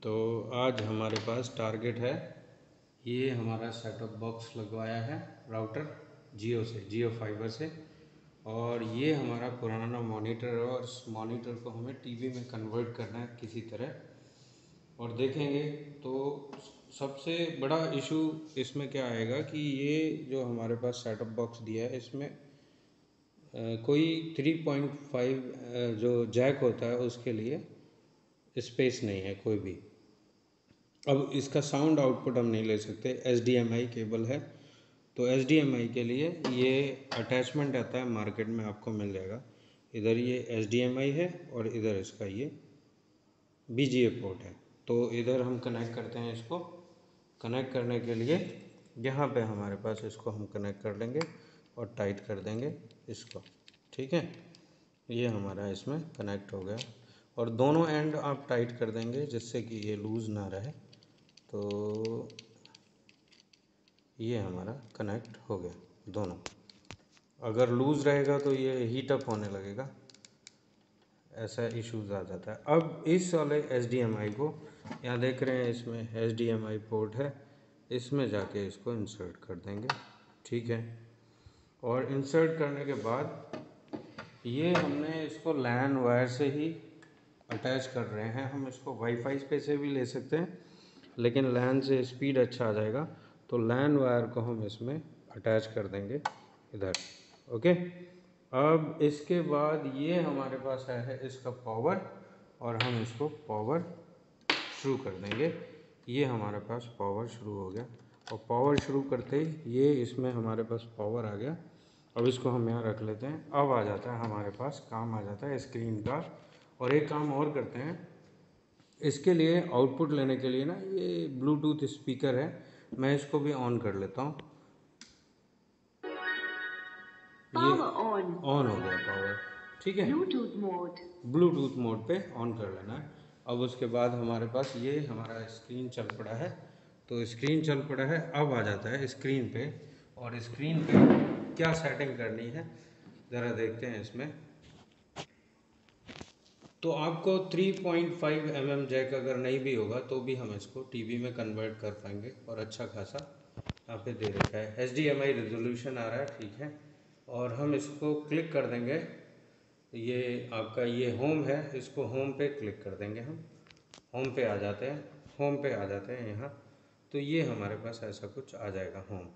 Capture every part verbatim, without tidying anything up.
तो आज हमारे पास टारगेट है, ये हमारा सेटअप बॉक्स लगवाया है राउटर जियो से, जियो फाइबर से। और ये हमारा पुराना मॉनिटर है और इस मॉनिटर को हमें टीवी में कन्वर्ट करना है किसी तरह। और देखेंगे तो सबसे बड़ा इशू इसमें क्या आएगा कि ये जो हमारे पास सेटअप बॉक्स दिया है इसमें आ, कोई थ्री पॉइंट फाइव जो जैक होता है उसके लिए स्पेस नहीं है कोई भी। अब इसका साउंड आउटपुट हम नहीं ले सकते, H D M I cable है। तो एच डी एम आई के लिए ये अटैचमेंट आता है, मार्केट में आपको मिल जाएगा। इधर ये एच डी एम आई है और इधर इसका ये बी जी ए पोर्ट है। तो इधर हम कनेक्ट करते हैं इसको। कनेक्ट करने के लिए यहाँ पे हमारे पास इसको हम कनेक्ट कर लेंगे और टाइट कर देंगे इसको, ठीक है। ये हमारा इसमें कनेक्ट हो गया और दोनों एंड आप टाइट कर देंगे जिससे कि ये लूज़ ना रहे। तो ये हमारा कनेक्ट हो गया दोनों। अगर लूज़ रहेगा तो ये हीट अप होने लगेगा, ऐसा इश्यूज आ जाता है। अब इस वाले एच डी एम आई को यहाँ देख रहे हैं, इसमें H D M I port है, इसमें जाके इसको इंसर्ट कर देंगे, ठीक है। और इंसर्ट करने के बाद ये हमने इसको लैन वायर से ही अटैच कर रहे हैं। हम इसको वाईफाई पे से भी ले सकते हैं, लेकिन लैन से स्पीड अच्छा आ जाएगा। तो लैन वायर को हम इसमें अटैच कर देंगे इधर, ओके। अब इसके बाद ये हमारे पास है इसका पावर, और हम इसको पावर शुरू कर देंगे। ये हमारे पास पावर शुरू हो गया और पावर शुरू करते ही ये इसमें हमारे पास पावर आ गया। अब इसको हम यहाँ रख लेते हैं। अब आ जाता है हमारे पास, काम आ जाता है स्क्रीन का। और एक काम और करते हैं, इसके लिए आउटपुट लेने के लिए ना ये ब्लूटूथ स्पीकर है, मैं इसको भी ऑन कर लेता हूँ। ये ऑन हो गया पावर, ठीक है। ब्लूटूथ मोड ब्लूटूथ मोड पे ऑन कर लेना है। अब उसके बाद हमारे पास ये हमारा स्क्रीन चल पड़ा है। तो स्क्रीन चल पड़ा है, अब आ जाता है स्क्रीन पे। और स्क्रीन पे क्या सेटिंग करनी है ज़रा देखते हैं इसमें। तो आपको three point five M M jack अगर नहीं भी होगा तो भी हम इसको टीवी में कन्वर्ट कर पाएंगे, और अच्छा खासा यहाँ पे दे रखा है। H D M I resolution आ रहा है, ठीक है। और हम इसको क्लिक कर देंगे, ये आपका ये होम है, इसको होम पे क्लिक कर देंगे। हम होम पे आ जाते हैं, होम पे आ जाते हैं यहाँ। तो ये हमारे पास ऐसा कुछ आ जाएगा, होम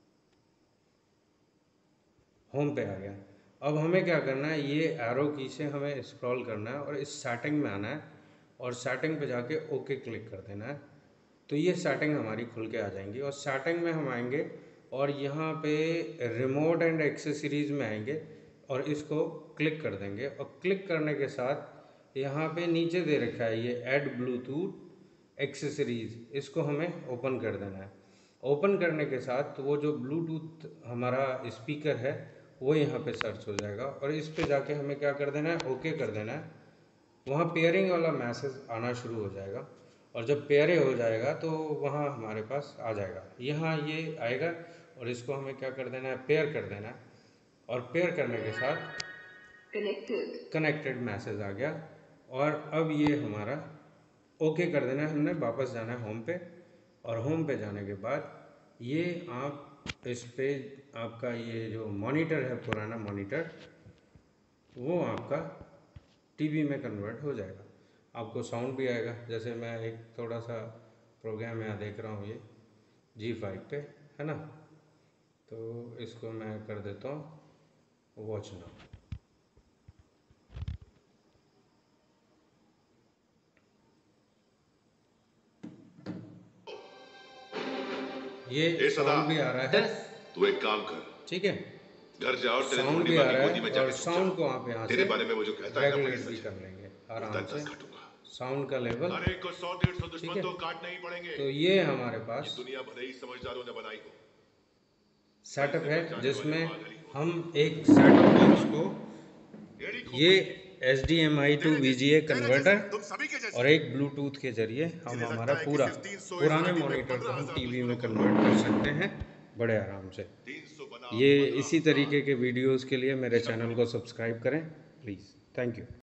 होम पे आ गया। अब हमें क्या करना है, ये एरो की से हमें स्क्रॉल करना है और इस सेटिंग में आना है और सेटिंग पे जाके ओके क्लिक कर देना है। तो ये सेटिंग हमारी खुल के आ जाएंगी और सेटिंग में हम आएंगे और यहाँ पे रिमोट एंड एक्सेसरीज़ में आएंगे और इसको क्लिक कर देंगे। और क्लिक करने के साथ यहाँ पे नीचे दे रखा है ये ऐड ब्लूटूथ एक्सेसरीज़, इसको हमें ओपन कर देना है। ओपन करने के साथ वो जो ब्लूटूथ हमारा स्पीकर है वो यहाँ पे सर्च हो जाएगा और इस पे जाके हमें क्या कर देना है, ओके कर देना है। वहाँ पेयरिंग वाला मैसेज आना शुरू हो जाएगा और जब पेयर हो जाएगा तो वहाँ हमारे पास आ जाएगा, यहाँ ये आएगा और इसको हमें क्या कर देना है, पेयर कर देना है। और पेयर करने के साथ कनेक्टेड कनेक्टेड मैसेज आ गया। और अब ये हमारा ओके कर देना है, हमने वापस जाना है होम पे। और होम पे जाने के बाद ये आप इस पे आपका ये जो मॉनिटर है, पुराना मॉनिटर, वो आपका टीवी में कन्वर्ट हो जाएगा। आपको साउंड भी आएगा। जैसे मैं एक थोड़ा सा प्रोग्राम यहाँ देख रहा हूँ, ये जी फाइव पे है ना, तो इसको मैं कर देता हूँ वॉच नाउ। ये साउंड भी आ रहा है, तू एक काम कर, ठीक है, घर जा और तेरे साउंड भी आ रहा है और साउंड को आप यहाँ से बारे में वो जो कहता है रेगुलेट भी कर लेंगे आराम से, साउंड का लेवल, अरे को सौ डेढ़ सौ दुश्मन तो काट नहीं पड़ेंगे। तो ये हमारे पास ये दुनिया भले ही समझदारों ने बनाई हो सेटअप है, जिसमें हम एक सेटअप बॉक्स को ये H D M I to V G A converter और एक ब्लूटूथ के जरिए हम हमारा पूरा पुराने मॉनिटर को हम टीवी में कन्वर्ट कर सकते हैं बड़े आराम से। ये इसी तरीके के वीडियोस के लिए मेरे चैनल को सब्सक्राइब करें प्लीज़। Thank you.